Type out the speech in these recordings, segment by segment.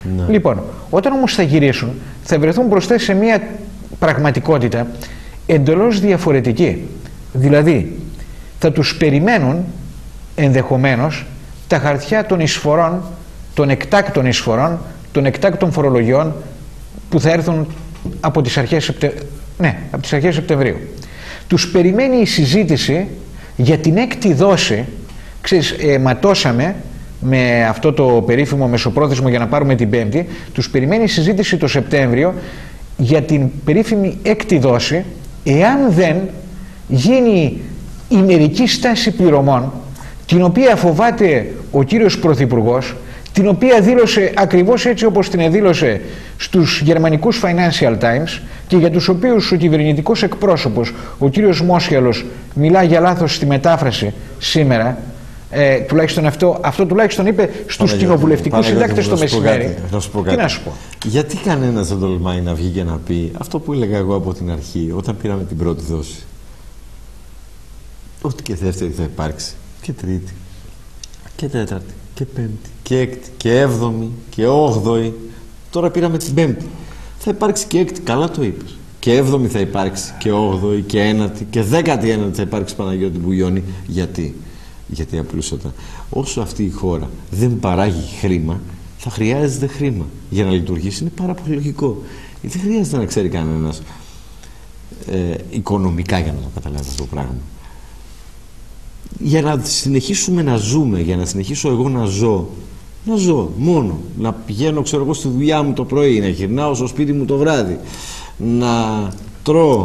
Ναι. Λοιπόν, όταν όμως θα γυρίσουν, θα βρεθούν μπροστά σε μια πραγματικότητα εντελώς διαφορετική. Δηλαδή, θα τους περιμένουν ενδεχομένως τα χαρτιά των εισφορών, των εκτάκτων εισφορών, των εκτάκτων φορολογιών που θα έρθουν από τις αρχές, από τις αρχές Σεπτεμβρίου. Τους περιμένει η συζήτηση για την έκτη δόση. Ξέρεις, ματώσαμε με αυτό το περίφημο μεσοπρόθεσμο για να πάρουμε την Πέμπτη. Τους περιμένει η συζήτηση το Σεπτέμβριο για την περίφημη έκτη δόση, εάν δεν γίνει η μερική στάση πληρωμών, την οποία φοβάται ο κύριος Πρωθυπουργός, την οποία δήλωσε ακριβώς έτσι όπως την δήλωσε στους γερμανικούς Financial Times και για τους οποίους ο κυβερνητικός εκπρόσωπος, ο κύριος Μόσχελος, μιλά για λάθος στη μετάφραση σήμερα. Τουλάχιστον αυτό τουλάχιστον είπε στους κοινοβουλευτικούς συντάκτες το μεσημέρι. Τι να σου πω. Γιατί κανένας δεν τολμάει να βγει και να πει αυτό που έλεγα εγώ από την αρχή, όταν πήραμε την πρώτη δόση? Ότι και δεύτερη θα υπάρξει, και τρίτη, και τέταρτη, και πέμπτη, και έκτη, και έβδομη, και όγδοη. Τώρα πήραμε την Πέμπτη. Θα υπάρξει και έκτη, καλά το είπες. Και έβδομη θα υπάρξει, και όγδοη, και ένατη, και 19η θα υπάρξει, Παναγιώτη Μπουγιώνη. Γιατί απλούστατα, όσο αυτή η χώρα δεν παράγει χρήμα, θα χρειάζεται χρήμα για να λειτουργήσει. Είναι πάρα πολύ λογικό. Δεν χρειάζεται να ξέρει κανένας οικονομικά για να το καταλάβει αυτό το πράγμα. Για να συνεχίσουμε να ζούμε, για να συνεχίσω εγώ να ζω μόνο, να πηγαίνω, ξέρω εγώ, στη δουλειά μου το πρωί, να γυρνάω στο σπίτι μου το βράδυ, να τρώω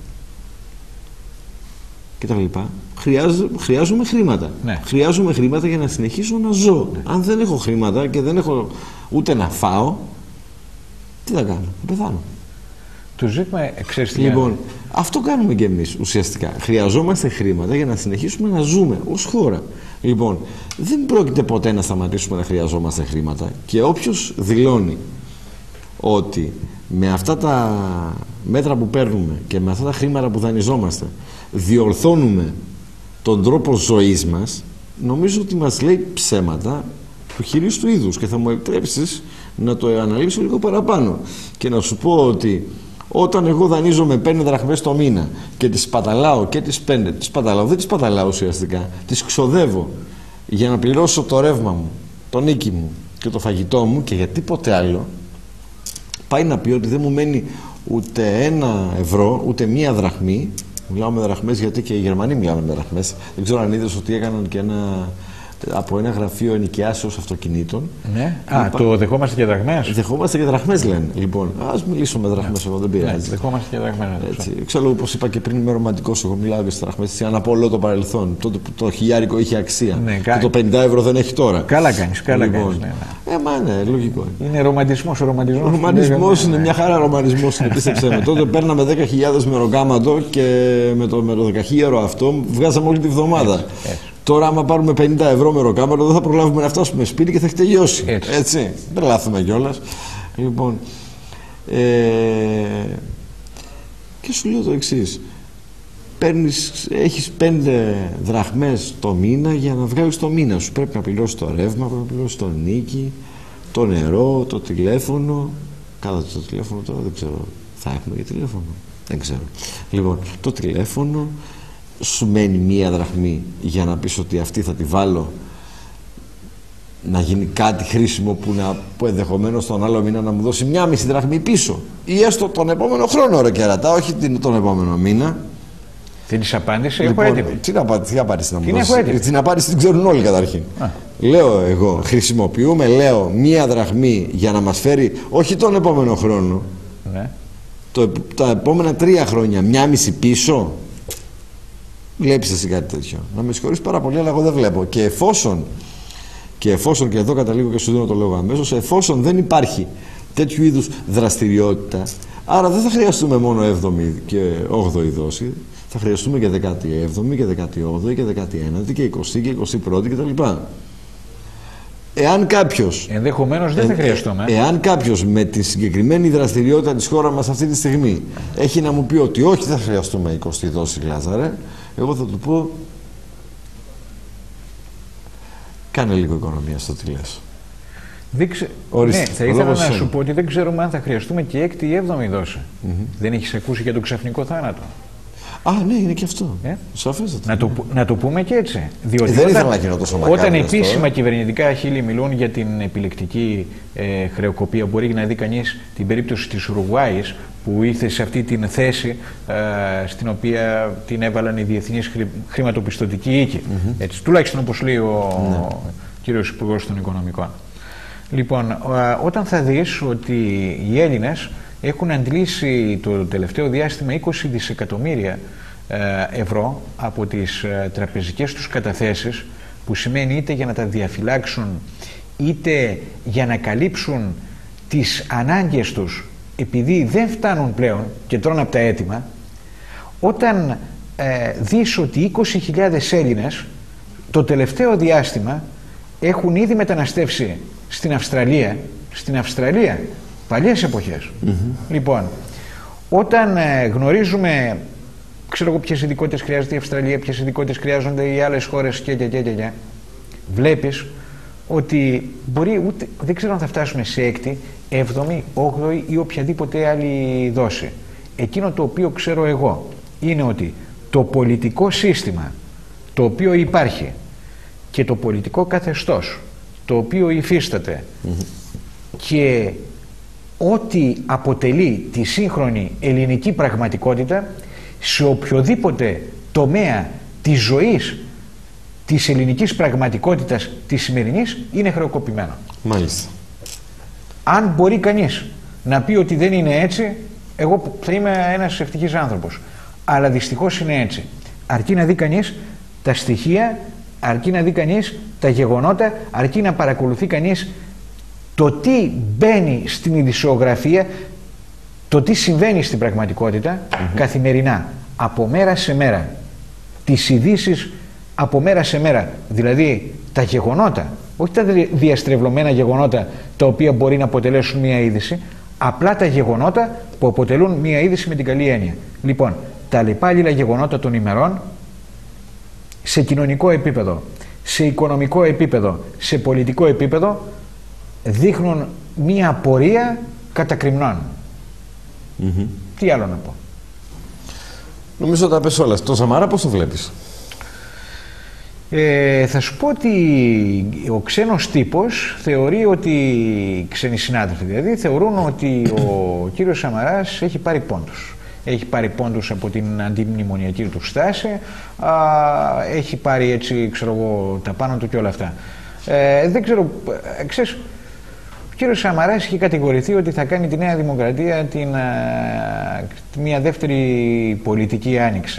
κτλ. Χρειάζομαι χρήματα. Ναι. Χρειάζομαι χρήματα για να συνεχίσω να ζω. Ναι. Αν δεν έχω χρήματα και δεν έχω ούτε να φάω, τι θα κάνω? Θα πεθάνω. Το ζήτημα εξαίσθηση. Λοιπόν, αυτό κάνουμε κι εμείς ουσιαστικά. Χρειαζόμαστε χρήματα για να συνεχίσουμε να ζούμε ως χώρα. Λοιπόν, δεν πρόκειται ποτέ να σταματήσουμε να χρειαζόμαστε χρήματα, και όποιος δηλώνει ότι με αυτά τα μέτρα που παίρνουμε και με αυτά τα χρήματα που δανειζόμαστε διορθώνουμε τον τρόπο ζωής μας, νομίζω ότι μας λέει ψέματα του χειρίστου του είδους, και θα μου επιτρέψεις να το αναλύσω λίγο παραπάνω και να σου πω ότι όταν εγώ δανείζομαι 5 δραχμές το μήνα και τις παταλάω και τις 5, τις παταλάω, δεν τις παταλάω ουσιαστικά, τις ξοδεύω για να πληρώσω το ρεύμα μου, το νίκη μου και το φαγητό μου και για τίποτε άλλο, πάει να πει ότι δεν μου μένει ούτε 1 ευρώ, ούτε 1 δραχμή. Μιλάω με δραχμές γιατί και οι Γερμανοί μιλάμε με δραχμές. Δεν ξέρω αν είδες ότι έκαναν και από ένα γραφείο ενοικιάσεως αυτοκινήτων. Ναι. Το δεχόμαστε και δραχμές. Δεχόμαστε και δραχμές, λένε. Λοιπόν, ας μιλήσω με δραχμές, εγώ δεν πειράζει. Δεχόμαστε και δραχμές. Ξέρω, όπως είπα και πριν, είμαι ρομαντικός. Εγώ μιλάω και στις δραχμές. Αν από όλο το παρελθόν, τότε που το χιλιάρικο είχε αξία. Ναι, και το 50 ευρώ δεν έχει τώρα. Καλά κάνεις, καλά κάνεις. Ναι, λογικό. Είναι ρομαντισμός. Ο ρομαντισμός είναι μια χαρά ρομαντισμός. Πίστεψέ με. Τότε παίρναμε 10.000 μεροκάματο και με το 10.000 αυτό βγάζαμε όλη τη βδομάδα. Τώρα, άμα πάρουμε 50 ευρώ μεροκάματο, δεν θα προλάβουμε να φτάσουμε σπίτι και θα έχει τελειώσει. Έτσι. Δεν λάθουμε κιόλας. Λοιπόν. Και σου λέω το εξής. Έχεις 5 δραχμές το μήνα για να βγάλεις το μήνα σου. Πρέπει να πληρώσεις το ρεύμα, πρέπει να πληρώσεις το νίκη, το νερό, το τηλέφωνο. Κάτω το τηλέφωνο τώρα, δεν ξέρω. Θα έχουμε και τηλέφωνο? Δεν ξέρω. Λοιπόν, το τηλέφωνο. Σου μένει 1 δραχμή για να πεις ότι αυτή θα τη βάλω να γίνει κάτι χρήσιμο που ενδεχομένως τον άλλο μήνα να μου δώσει 1,5 δραχμή πίσω, ή έστω τον επόμενο χρόνο, ρε κερατά, όχι τον επόμενο μήνα. Θέλεις απάντηση? Λοιπόν, έχω έτοιμη. Τι απάντηση να μου δώσεις? Την απάντηση την ξέρουν όλοι καταρχήν. Λέω εγώ, χρησιμοποιούμε, λέω, 1 δραχμή για να μας φέρει όχι τον επόμενο χρόνο, ναι, τα επόμενα 3 χρόνια 1,5 πίσω. Βλέπεις εσύ κάτι τέτοιο? Να με συγχωρείς πάρα πολύ, αλλά εγώ δεν βλέπω. Και εφόσον, και εδώ καταλήγω και σου δίνω το λόγο αμέσως, εφόσον δεν υπάρχει τέτοιου είδους δραστηριότητα, άρα δεν θα χρειαστούμε μόνο 7η και 8η δόση, θα χρειαστούμε και 17η και 18η και 19η και 20η και 21η κτλ. Εάν κάποιος, ενδεχομένως δεν θα χρειαστούμε. Εάν κάποιος με τη συγκεκριμένη δραστηριότητα της χώρας μας αυτή τη στιγμή έχει να μου πει ότι όχι, θα χρειαστούμε 20η δόση, Λάζαρε, εγώ θα του πω, κάνε λίγο οικονομία στο τι λες. Ναι, θα ήθελα να σου πω ότι δεν ξέρουμε αν θα χρειαστούμε και έκτη ή έβδομη δόση. Δεν έχεις ακούσει για τον ξαφνικό θάνατο? Α, ναι, είναι και αυτό. Σαφέστατα. Να το πούμε και έτσι. Διότι δεν ήθελα να γίνω τόσο μακάβριος όταν επίσημα κυβερνητικά χείλη μιλούν για την επιλεκτική χρεοκοπία, μπορεί να δει κανείς την περίπτωση της Ουρουγουάης, που ήρθε σε αυτή την θέση στην οποία την έβαλαν οι διεθνείς χρηματοπιστωτικοί οίκοι. Έτσι, τουλάχιστον όπως λέει ο κύριος Υπουργός των Οικονομικών. Λοιπόν, όταν θα δεις ότι οι Έλληνες έχουν αντλήσει το τελευταίο διάστημα 20 δισεκατομμύρια ευρώ από τις τραπεζικές τους καταθέσεις, που σημαίνει είτε για να τα διαφυλάξουν είτε για να καλύψουν τις ανάγκες τους, επειδή δεν φτάνουν πλέον και τρώνε από τα έτοιμα, όταν δεις ότι 20.000 Έλληνες το τελευταίο διάστημα έχουν ήδη μεταναστεύσει στην Αυστραλία, παλιές εποχές. Λοιπόν, όταν γνωρίζουμε, ξέρω εγώ ποιες ειδικότητες χρειάζεται η Αυστραλία, ποιες ειδικότητες χρειάζονται οι άλλες χώρες και βλέπεις ότι μπορεί δεν ξέρω αν θα φτάσουμε σε έκτη, έβδομη, όγδοη ή οποιαδήποτε άλλη δόση. Εκείνο το οποίο ξέρω εγώ είναι ότι το πολιτικό σύστημα το οποίο υπάρχει και το πολιτικό καθεστώς το οποίο υφίσταται και ό,τι αποτελεί τη σύγχρονη ελληνική πραγματικότητα σε οποιοδήποτε τομέα της ζωής της ελληνικής πραγματικότητας της σημερινής είναι χρεοκοπημένο. Μάλιστα. Αν μπορεί κανείς να πει ότι δεν είναι έτσι, εγώ θα είμαι ένας ευτυχής άνθρωπος. Αλλά δυστυχώς είναι έτσι. Αρκεί να δει κανείς τα στοιχεία, αρκεί να δει κανείς τα γεγονότα, αρκεί να παρακολουθεί κανείς το τι μπαίνει στην ειδησιογραφία, το τι συμβαίνει στην πραγματικότητα καθημερινά, από μέρα σε μέρα. Τις ειδήσεις από μέρα σε μέρα. Δηλαδή τα γεγονότα, όχι τα διαστρεβλωμένα γεγονότα τα οποία μπορεί να αποτελέσουν μία είδηση, απλά τα γεγονότα που αποτελούν μία είδηση με την καλή έννοια. Λοιπόν, τα λιπάλληλα γεγονότα των ημερών σε κοινωνικό επίπεδο, σε οικονομικό επίπεδο, σε πολιτικό επίπεδο δείχνουν μία πορεία κατακριμνών. Τι άλλο να πω? Νομίζω τα πες όλα. Το Σαμαρά πώς το βλέπεις? Θα σου πω ότι ο ξένος τύπος θεωρεί ότι, ξένοι συνάδελφοι δηλαδή, θεωρούν ότι ο κύριος Σαμαράς έχει πάρει πόντους. Έχει πάρει πόντους από την αντιμνημονιακή του στάση, έχει πάρει έτσι, ξέρω εγώ, τα πάνω του και όλα αυτά. Δεν ξέρω, ξέρεις, ο κύριος Σαμαράς έχει κατηγορηθεί ότι θα κάνει τη Νέα Δημοκρατία μια δεύτερη πολιτική άνοιξη.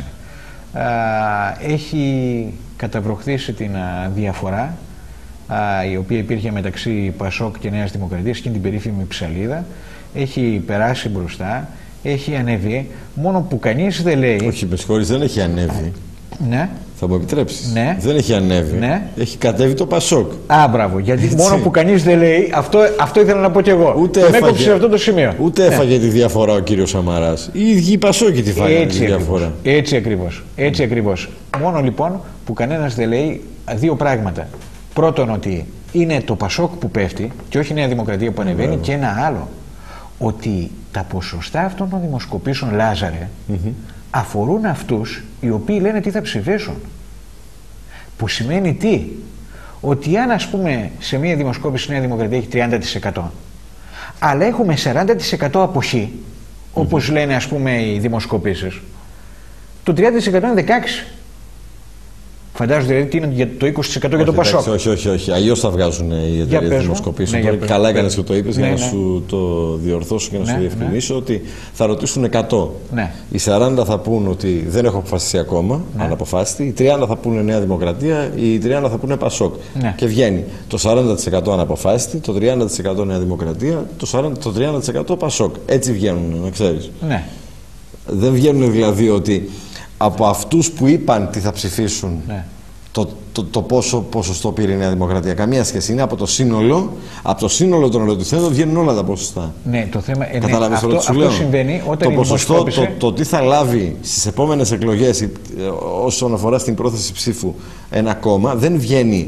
Έχει καταβροχθήσει την διαφορά η οποία υπήρχε μεταξύ Πασόκ και Νέας Δημοκρατίας και την περίφημη ψαλίδα. Έχει περάσει μπροστά, έχει ανέβει, μόνο που κανείς δεν λέει... Όχι, με συγχωρείς, δεν έχει ανέβει. Ναι. Θα μου επιτρέψεις? Ναι. Δεν έχει ανέβει. Ναι. Έχει κατέβει το Πασόκ. Α, μπράβο. Γιατί έτσι, μόνο που κανείς δεν λέει, αυτό ήθελα να πω κι εγώ. Ούτε με έκοψε σε αυτό το σημείο. Ούτε έφαγε τη διαφορά ο κύριος Σαμαράς. Οι ίδιοι οι Πασόκοι τη φάγανε τη διαφορά. Έτσι ακριβώς. Έτσι ακριβώς. Μόνο λοιπόν που κανένας δεν λέει δύο πράγματα. Πρώτον, ότι είναι το Πασόκ που πέφτει και όχι η Νέα Δημοκρατία που ανεβαίνει, και ένα άλλο. Ότι τα ποσοστά αυτών των δημοσκοπήσεων, Λάζαρε, αφορούν αυτούς οι οποίοι λένε τι θα ψηφίσουν. Που σημαίνει τι? Ότι αν, ας πούμε, σε μια δημοσκόπηση η Νέα Δημοκρατία έχει 30%, αλλά έχουμε 40% αποχή, όπως λένε, ας πούμε, οι δημοσκοπήσεις, το 30% είναι 16%. Φαντάζομαι δηλαδή τι είναι για το 20% για το Πασόκ. Όχι. Αλλιώς θα βγάζουν οι εταιρείες δημοσκοπήσεων. Ναι, καλά έκανες και το είπες, για να σου το διορθώσω και να σου διευκρινίσω ότι θα ρωτήσουν 100. Ναι. Οι 40 θα πούν ότι δεν έχω αποφασίσει ακόμα, αναποφάσιστη. Οι 30 θα πούνε Νέα Δημοκρατία, οι 30 θα πούνε Πασόκ. Ναι. Και βγαίνει το 40% αναποφάσιστη, το 30% Νέα Δημοκρατία, το 30% Πασόκ. Έτσι βγαίνουν, να ξέρεις. Ναι. Δεν βγαίνουν δηλαδή ότι από αυτούς που είπαν τι θα ψηφίσουν, το πόσο ποσοστό πήρε η Νέα Δημοκρατία. Καμία σχέση. Είναι από το σύνολο των ερωτηθέντων βγαίνουν όλα τα ποσοστά. Ναι, το θέμα αυτό συμβαίνει όταν το ποσοστό, το τι θα λάβει στις επόμενες εκλογές όσον αφορά στην πρόθεση ψήφου ένα κόμμα, δεν βγαίνει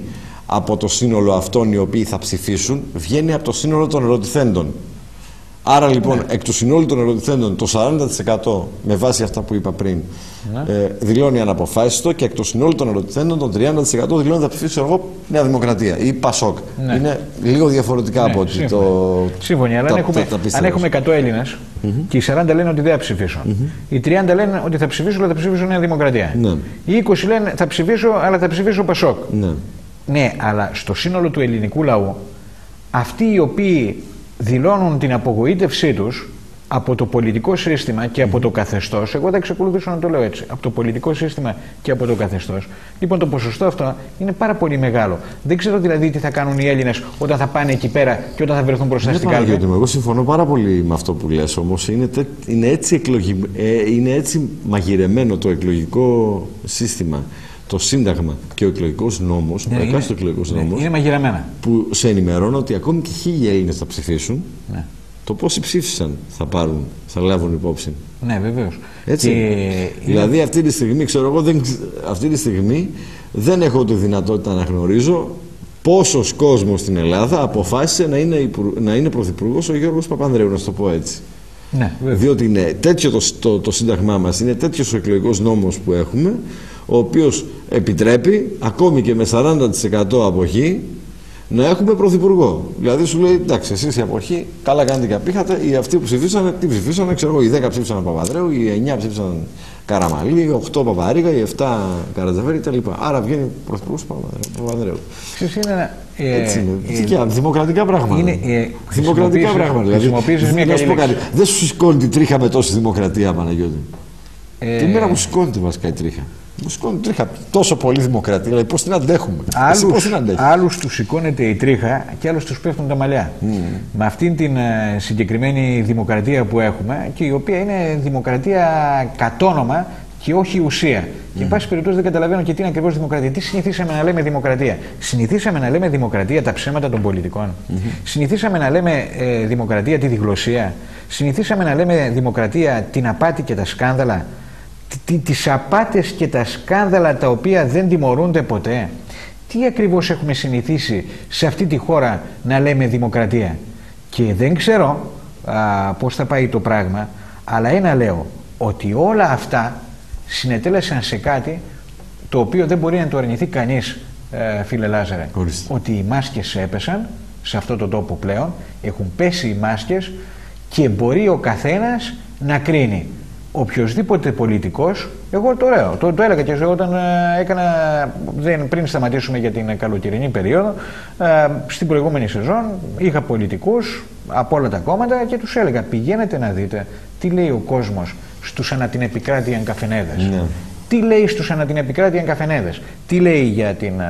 από το σύνολο αυτών οι οποίοι θα ψηφίσουν, βγαίνει από το σύνολο των ερωτηθέντων. Άρα λοιπόν, εκ του συνόλου των ερωτηθέντων, το 40% με βάση αυτά που είπα πριν δηλώνει αναποφάσιστο, και εκ του συνόλου των ερωτηθέντων, το 30% δηλώνει θα ψηφίσω εγώ Νέα Δημοκρατία ή Πασόκ. Είναι λίγο διαφορετικά από ότι σύμφωνοι, αλλά αν έχουμε 100 Έλληνες και οι 40 λένε ότι δεν θα ψηφίσω, οι 30 λένε ότι θα ψηφίσω, αλλά θα ψηφίσω Νέα Δημοκρατία. Οι 20 λένε θα ψηφίσω, αλλά θα ψηφίσω Πασόκ. Ναι, αλλά στο σύνολο του ελληνικού λαού, αυτοί οι οποίοι δηλώνουν την απογοήτευσή τους από το πολιτικό σύστημα και από το καθεστώς, εγώ θα εξακολουθήσω να το λέω έτσι, από το πολιτικό σύστημα και από το καθεστώς, λοιπόν το ποσοστό αυτό είναι πάρα πολύ μεγάλο. Δεν ξέρω δηλαδή τι θα κάνουν οι Έλληνες όταν θα πάνε εκεί πέρα και όταν θα βρεθούν μπροστά στην κάλπη. Εγώ συμφωνώ πάρα πολύ με αυτό που λες, όμως είναι έτσι μαγειρεμένο το εκλογικό σύστημα, το Σύνταγμα και ο εκλογικός νόμος, είναι μαγειρεμένα, που σε ενημερώνω ότι ακόμη και 1000 Έλληνες θα ψηφίσουν, το πόσοι ψήφισαν θα λάβουν υπόψη. Ναι, βεβαίως. Έτσι. Δηλαδή αυτή τη στιγμή, αυτή τη στιγμή δεν έχω τη δυνατότητα να γνωρίζω πόσος κόσμος στην Ελλάδα αποφάσισε να είναι πρωθυπουργός ο Γιώργος Παπανδρέου, να το πω έτσι. Ναι, διότι είναι τέτοιο το Σύνταγμά μας, είναι τέτοιος ο εκλογικός νόμος που έχουμε, ο οποίος επιτρέπει ακόμη και με 40% αποχή να έχουμε πρωθυπουργό. Δηλαδή σου λέει, εντάξει, εσείς η αποχή, καλά κάνετε και απήχατε, οι αυτοί που ψηφίσανε, τι ψηφίσανε, ξέρω εγώ, οι 10 ψήφισαν Παπανδρέου, οι 9 ψήφισαν Καραμαλή, οι 8 Παπαρίγα, οι 7 Καρατζαφέρη κτλ. Άρα βγαίνει πρωθυπουργός Παπανδρέου. Έτσι είναι. Δημοκρατικά πράγματα. Δημοκρατικά πράγματα. Δηλαδή, δεν σου σηκώνει τη τρίχα με τόση δημοκρατία, Παναγιώτη. Τη μέρα μου σηκώνεται βασικά η τρίχα. Μου σηκώνει τρίχα τόσο πολύ δημοκρατία, δηλαδή πώς την αντέχουμε. Άλλους τους σηκώνεται η τρίχα και άλλους τους πέφτουν τα μαλλιά. Με αυτήν την συγκεκριμένη δημοκρατία που έχουμε, και η οποία είναι δημοκρατία κατ' όνομα και όχι ουσία. Και εν πάση περιπτώσει δεν καταλαβαίνω και τι είναι ακριβώς δημοκρατία. Τι συνηθίσαμε να λέμε δημοκρατία? Συνηθίσαμε να λέμε δημοκρατία τα ψέματα των πολιτικών. Συνηθίσαμε να λέμε δημοκρατία τη διγλωσία. Συνηθίσαμε να λέμε δημοκρατία την απάτη και τα σκάνδαλα. Τις απάτες και τα σκάνδαλα τα οποία δεν τιμωρούνται ποτέ. Τι ακριβώς έχουμε συνηθίσει σε αυτή τη χώρα να λέμε δημοκρατία? Και δεν ξέρω πώς θα πάει το πράγμα, αλλά ένα λέω, ότι όλα αυτά συνετέλεσαν σε κάτι το οποίο δεν μπορεί να το αρνηθεί κανείς, φίλε Λάζαρε. Ότι οι μάσκες έπεσαν σε αυτό το τόπο πλέον, έχουν πέσει οι μάσκες και μπορεί ο καθένας να κρίνει. Οποιοσδήποτε πολιτικός, εγώ το έλεγα και όταν πριν σταματήσουμε για την καλοκαιρινή περίοδο, στην προηγούμενη σεζόν είχα πολιτικούς από όλα τα κόμματα και τους έλεγα, πηγαίνετε να δείτε τι λέει ο κόσμος στους ανατινεπικράτειαν καφενέδες. Τι λέει στους ανατινεπικράτειαν καφενέδες? Τι λέει για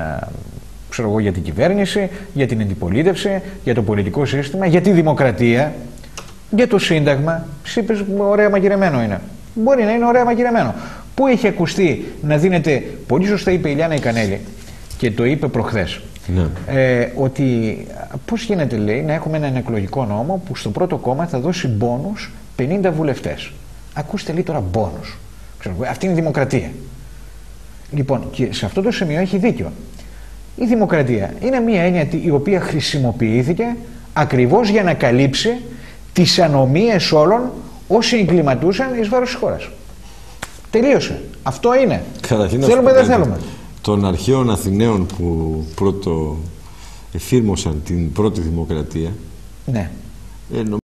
την κυβέρνηση, για την αντιπολίτευση, για το πολιτικό σύστημα, για τη δημοκρατία, για το Σύνταγμα? Είπες, ωραία μαγειρεμένο είναι. Μπορεί να είναι ωραία μαγειρεμένο. Πού έχει ακουστεί να δίνεται, πολύ σωστά είπε η Ηλιάνα η Κανέλη και το είπε προχθές, ότι πώς γίνεται, λέει, να έχουμε έναν εκλογικό νόμο που στο πρώτο κόμμα θα δώσει μπόνους 50 βουλευτές. Ακούστε, λέει, τώρα μπόνους. Αυτή είναι η δημοκρατία. Λοιπόν, και σε αυτό το σημείο έχει δίκιο. Η δημοκρατία είναι μια έννοια η οποία χρησιμοποιήθηκε ακριβώς για να καλύψει τις ανομίες όλων όσοι εγκληματούσαν εις βάρος της χώρας. Τελείωσε. Αυτό είναι. Θέλουμε, δεν θέλουμε. Των αρχαίων Αθηναίων που πρώτο εφήρμοσαν την πρώτη δημοκρατία,